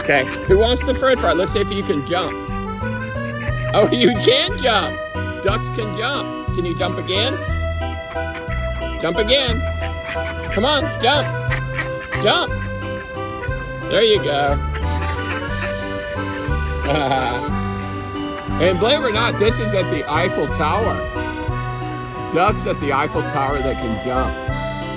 Okay, who wants the first part? Let's see if you can jump. Oh, you can jump. Ducks can jump. Can you jump again? Jump again. Come on, jump. Jump. There you go. And believe it or not, this is at the Eiffel Tower. Ducks at the Eiffel Tower that can jump.